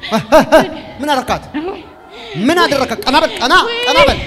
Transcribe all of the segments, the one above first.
ምን አረካት ምን አደረካት ቀና በል ቀና በል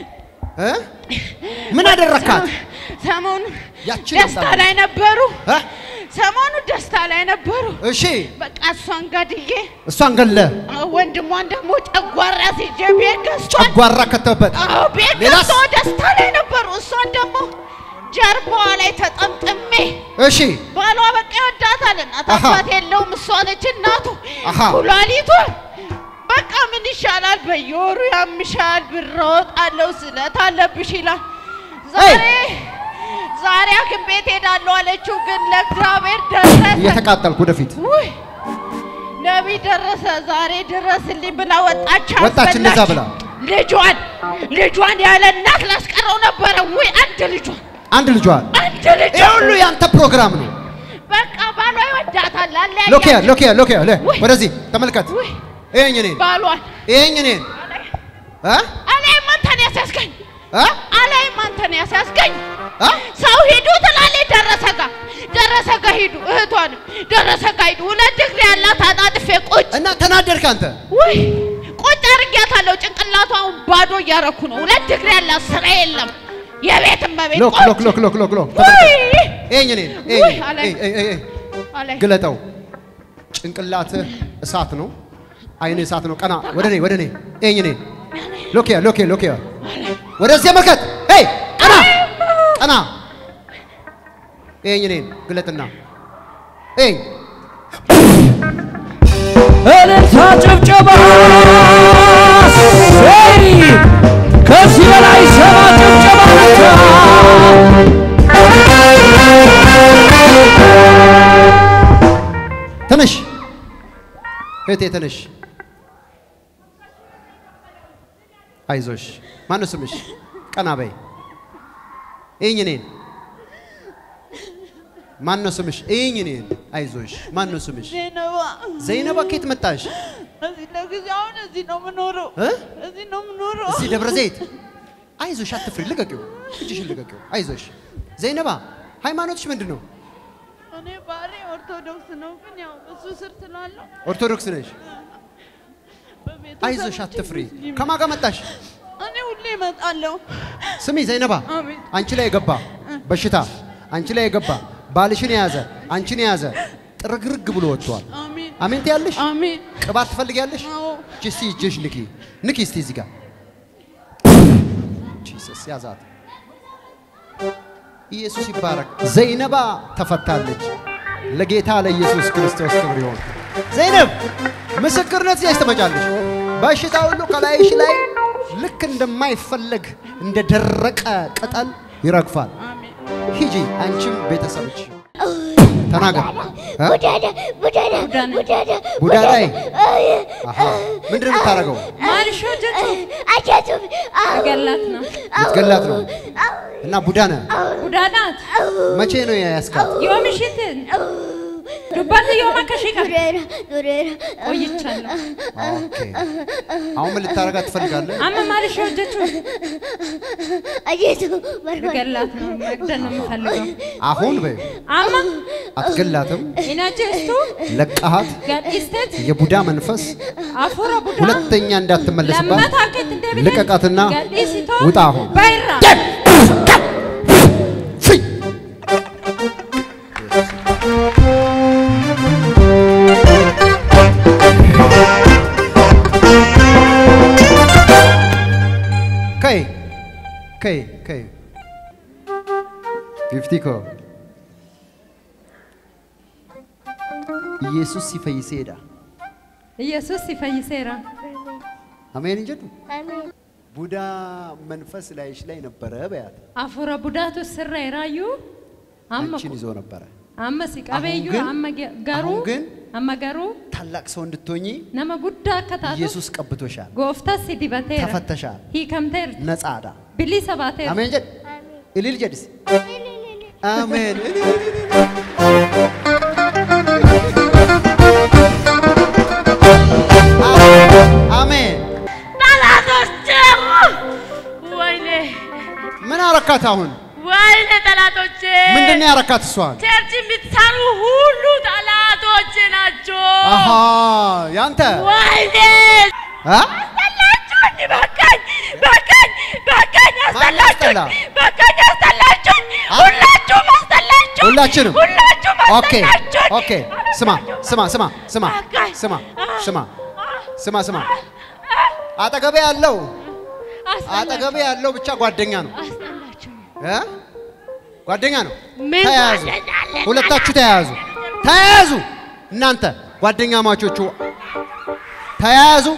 ምን አደረካት ሰሞኑ ደስታ ላይ ነበሩ ሰሞኑ ደስታ ላይ ነበሩ እሺ በቃ እሷን ጋድዬ እሷን ገለ ወንድሟን ደግሞ ጨጓራ ሲጀብ የገዝቷል ጨጓራ ከተበት ሌላስ ደስታ ላይ ነበሩ እሷን ደግሞ ጀርባዋ ላይ ተጠምጥሜ እሺ ባሏ በቃ ይወዳታል እናት አባት የለውም እሷ ነች እናቱ ኩላሊቱ በቃ ምን ይሻላል በየወሩ ያምሻል ብሮጥ አለው ስለት አለብሽ ይላል ዛሬ አክም ቤት ሄዳለሁ አለችው ግን ለእግዚአብሔር ደረሰ እየተቃጠልኩ ወደፊት ነብይ ደረሰ ዛሬ ድረስልኝ ብላ ወጣች እንደዛ ብላ ልጇን ያለ እናት ላስቀረው ነበር ወይ አንድ ልጇን ይሁሉ ያንተ ፕሮግራም ነው በቃ ባሏ ይወዳታል አለ ሎኪያ ወደዚህ ተመልከት እየኝ ባሏን እየኝ አላይ ማንተን ያስያስገኝ አላይ ማንተን ያስያስገኝ ሰው ሄዱ ተላለ ደረሰ ጋ ሄዱ እህቷን ደረሰ ጋ ሄዱ ሁለት እግር ያላት አጣጥፌ ቁጭ እና ተናደርክ አንተ ወይ ቁጭ አርጋታለሁ ጭንቅላቷን ባዶ ያረኩ ነው ሁለት እግር ያላት ስራ የለም የቤት መቤት ሎክ እየኝ ግለጠው ጭንቅላት እሳት ነው አይኔ እሳት ነው ቀና ወደኔ እየኝ ሎኪያ ወደዚህ መከት ቀና እየኝ ግለጥና እልልታ ጭብጨባ ከዚህ በላይ ሰማ ጭብጨባ ተነሽ እቴ ተነሽ አይዞሽ ማነው ስምሽ ቀና በይ እየኝ ማነው ስምሽ እየኝ አይዞሽ ማነው ስምሽ ዘይነባ ከየት መጣሽ እዚህ ለጊዜውን እዚህ ነው ምኖረው እዚህ ደብረ ዘይት አይዞሽ አትፍሪ ልቀቂው እጅሽን ልቀቂው አይዞሽ ዘይነባ ሃይማኖትሽ ምንድነው እኔ ባሪ ኦርቶዶክስ ነው ግን ያው እሱ ስር ስላለው ኦርቶዶክስ ነሽ አይዞሽ አትፍሪ ከማን ጋር መጣሽ እኔ ሁሌ እመጣለሁ ስሚ ዘይነባ አንቺ ላይ ገባ በሽታ አንቺ ላይ ገባ ባልሽን ያዘ አንቺን ያዘ ጥርግርግ ብሎ ወጥቷል አሜን ትያለሽ አሜን ቅባት ትፈልጊያለሽ ጂሲ ጂሽ ንኪ እስቲ እዚህ ጋር ጂሰስ ያዛት ኢየሱስ ይባረክ ዘይነባ ተፈታለች ለጌታ ለኢየሱስ ክርስቶስ ክብር ይሁን ዘይነብ ምስክርነት ያስተመጫለሽ በሽታ ሁሉ ከላይሽ ላይ ልክ እንደማይፈልግ እንደደረቀ ቅጠል ይረግፋል ሂጂ አንቺም ቤተሰብሽ ተናገር ቡዳዳይ ምንድነው የምታረገው ማልሾጀቱ ገላት ነው እና ቡዳናት መቼ ነው ያስካት የምሽትን ዱባን የማ ከሽካ ዶሬራ ቆይቻለሁ ኦኬ አሁን ምን ልታረጋ ትፈልጋለህ አማ ማልሾጀቱ ገላት ነው መግደል ነው የምፈልገው አሁን በይ አማ አትገላትም ኢናጀስቱ ለቀሃት ጋዲስቴት የቡዳ መንፈስ አፎራ ቡዳ ሁለተኛ እንዳትመለስባት ልቀቃትና ውጣ አሁን ባይራ ከይ 50 ኮ ኢየሱስ ሲፈይሴዳ አሜን እንጀቱ አሜን ቡዳ መንፈስ ላይሽ ላይ ነበረ በያት አፎራ ቡዳቱ ስራ ይራዩ አንቺን ይዞ ነበረ አመሲቃበዩ አመጋሩ ታላቅ ሰው እንድትሆኚ ነማ ጉዳ ከታቱ ኢየሱስ ቀብቶሻል ጎፍታስ ዲበቴራ ተፈተሻል ሂከምቴር ነጻዳ ቢሊሰባቴር አሜን ጀድ ኢሊል ጀድስ አሜን አሜን ታላቶች ወይኔ ምን አረካት አሁን ወይኔ ጠላቶቼ ምንድነው ያረካት እሷን ቸርች የምትሰሩ ሁሉ ጠላቶቼ ናቸው አሃ ያንተ ወይኔ በቃኝ ሁላችንም ኦኬ ስማ አጠገቤ ያለው ብቻ ጓደኛ ነው ጓደኛ ነው ተያዙ ሁለታችሁ ተያዙ እናንተ ጓደኛ ማቾቹ ተያዙ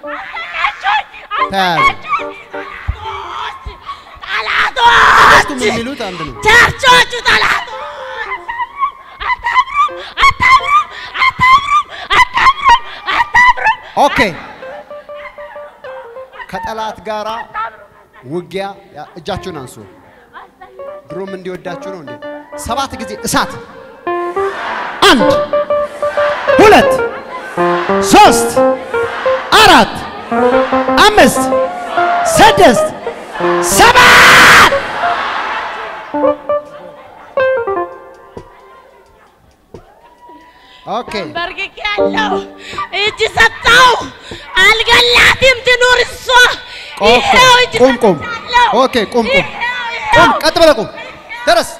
ጠላቶች ምን የሚሉት አንድ ነው ቸርቾቹ ጠላቶች አታብሩ ኦኬ ከጠላት ጋራ ውጊያ እጃችሁን አንሱ ድሮም እንዲወዳችሁ ነው እንዴ 7 ጊዜ እሳት 1 2 3 4 5 6 7 ኦኬ በርግክ ያለው እጅ ሰጣው አልገላትም ትኑር እሷ ቁም ኦኬ ቁም ቀጥ በለ ቁም ተረስ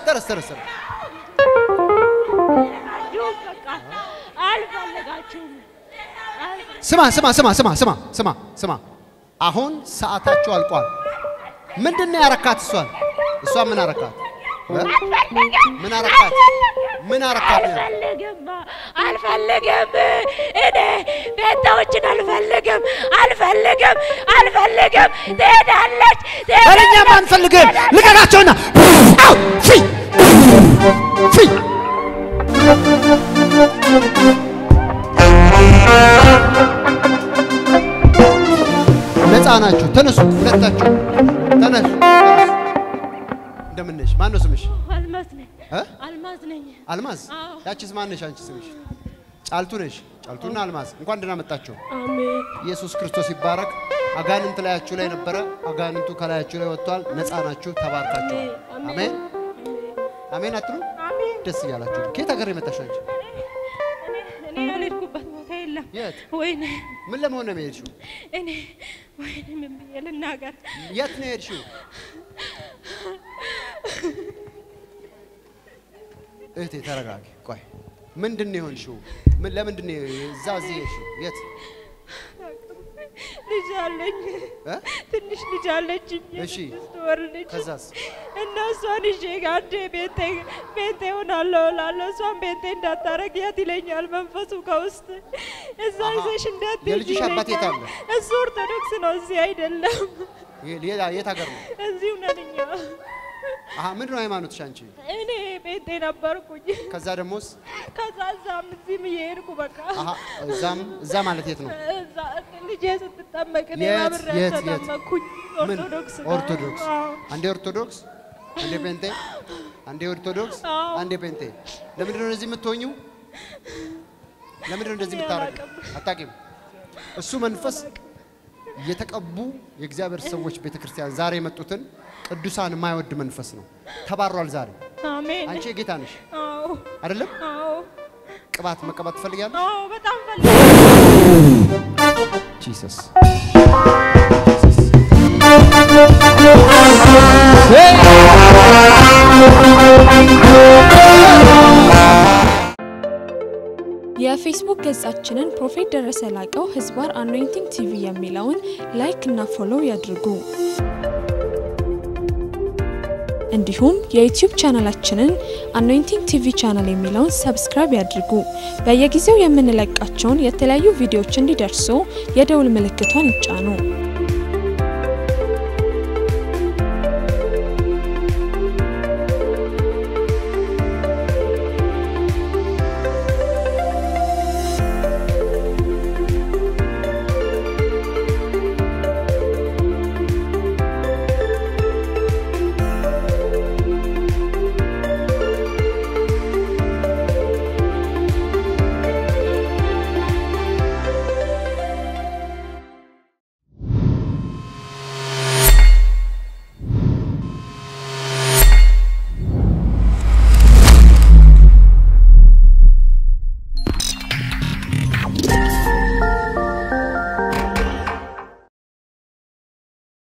ስማ አሁን ሰዓታቸው አልቋል ምንድነው ያረካት እሷ ምን አረካት ምን አረካት አልፈልግም እኔ ቤታዎችን አልፈልግም ትሄዳለች እኛም አንፈልግም ልቀቃቸውና ፊ ነፃ ናችሁ ተነሱ ሁለታችሁ ተነሱ እንደምን ነሽ ማን ነው ስምሽ አልማዝ ያቺስ ማን ነሽ አንቺ ስምሽ ጫልቱ ነሽ ጫልቱና አልማዝ እንኳን ደህና መጣችሁ አሜን ኢየሱስ ክርስቶስ ይባረክ አጋንንት ላያችሁ ላይ ነበር አጋንንቱ ከላያችሁ ላይ ወጥቷል ነፃ ናችሁ ተባርካችሁ አሜን አትሉ ደስ ይላችሁ ከየት ሀገር የመጣሽ አንቺ እኔ ያልኩበት ቦታ የለም ወይኔ ምን ለመሆን ነው የሄድሽው እኔ ወይኔ ምን ብዬልናገር የት ነው የሄድሽው እቴ ተረጋጊ ቆይ ምንድነው የሆንሽው ምን ለምንድነው እዛው እዚህ የት ልጅ አለኝ ትንሽ ልጅ አለችኝ እሺ ልጅ ከዛስ እነሱን እሺ ጋዴ ቤቴ ሆናለሁ እሷን ቤቴ እንዳታረግ የት ይለኛል መንፈሱ ከውስጥ እዛ ይዘሽ እንዳትይ የልጅሽ አባት የት አለ እሱ ኦርቶዶክስ ነው እዚህ አይደለም የት ሀገር ነው እዚሁ ነን እኛ ምንድን ነው ሃይማኖትሽ አንቺ እኔ ቤቴ ነበርኩኝ ከዛ ደሞስ ከዛም እዚህም እየሄድኩ በቃ እዛ ማለት የት ነው ልጄ ስትጠመቅ እኔ አብሬ ተጠመቅኩኝ ኦርቶዶክስ አንዴ ኦርቶዶክስ አንዴ ጴንጤ አንዴ ኦርቶዶክስ አንዴ ጴንጤ ለምንድን ነው እዚህ የምትሆኚው ለምንድን ነው እንደዚህ የምታረጊው አታውቂም እሱ መንፈስ የተቀቡ የእግዚአብሔር ሰዎች ቤተክርስቲያን ዛሬ የመጡትን ቅዱሳን የማይወድ መንፈስ ነው ተባሯል ዛሬ አሜን አንቺ ጌታ ነሽ አዎ አይደለም አዎ ቅባት መቀባት ትፈልጊያለሽ አዎ በጣም ፈልጋለሁ ጂሰስ የፌስቡክ ገጻችንን ፕሮፌት ደረሰ ላቀው ህዝባር አኖይንቲንግ ቲቪ የሚለውን ላይክ እና ፎሎው ያድርጉ እንዲሁም የዩቲዩብ ቻናላችንን አኖይንቲንግ ቲቪ ቻናል የሚለውን ሰብስክራይብ ያድርጉ በየጊዜው የምንለቃቸውን የተለያዩ ቪዲዮዎች እንዲደርሱ የደውል ምልክቷን ይጫኑ